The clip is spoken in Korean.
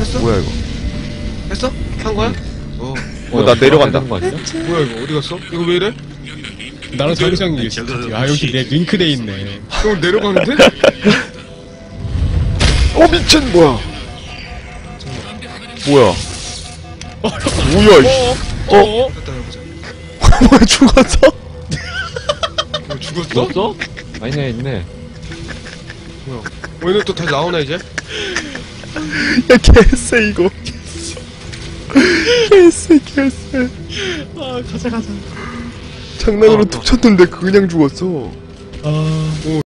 했어? 뭐야 이거? 했어? 한 거야? 나 내려간다. 뭐야 이거 어디 갔어? 이거 왜 이래? 나랑 자기장이 아 여기 내 링크돼 있네. 형 내려가는데? 미친 뭐야? 뭐야? 뭐야 이씨. 됐다 해보자. 뭐야 죽었어? 뭐 죽었어? 죽었어? 아니네, 있네. 뭐야? 얘네 또 다시 나오나 이제? 야 개쎄 이거. 개쎄. 아 가자. 장난으로 툭 쳤는데 그냥 죽었어. 아.